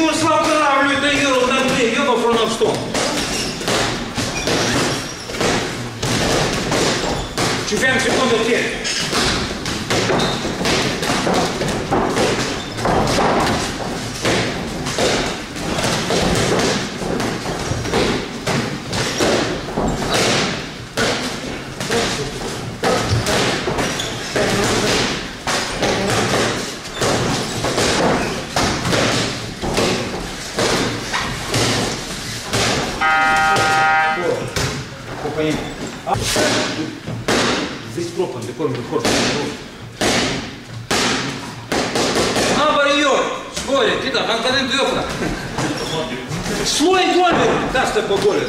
чего слаборавлю, да ерунда, блин, ёба фронов что? Чувствуем секунду теперь. Здесь пропан, такой выход. На барьер, скорее, ты там, конкурент вёхна. Свой гольбер, так что поболит.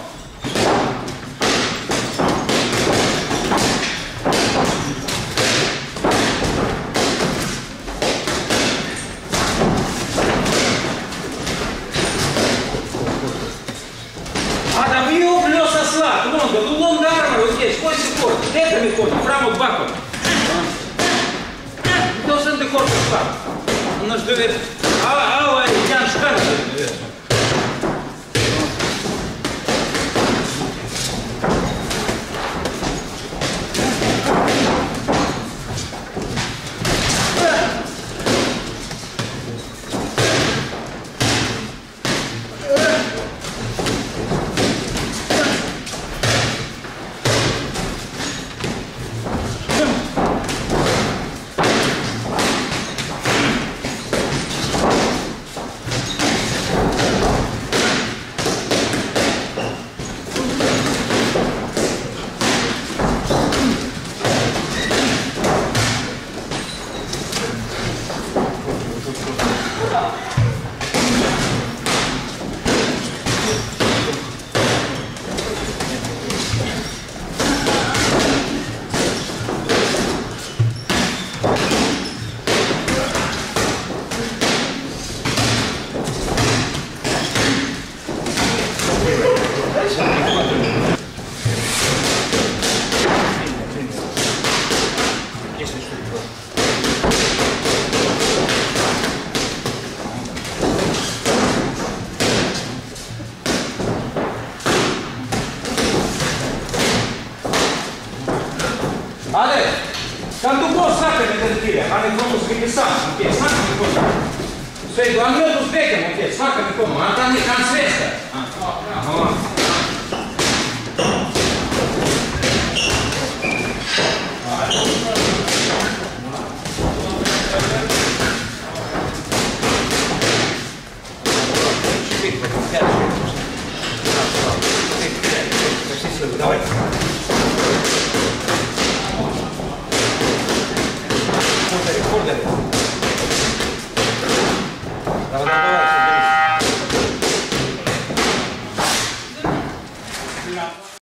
Это мехот, прямо баком. Должен ты корпус стать. Он наш довер. Ава, Ян Шканов. Ale, când tu poți să faci întâlnirea, ale frumos gândisam, ok, facă mi cum. Să-i doar nu tu specăm, ok, facă mi cum, asta nu e cam svestă. Aha. Давай. Давай.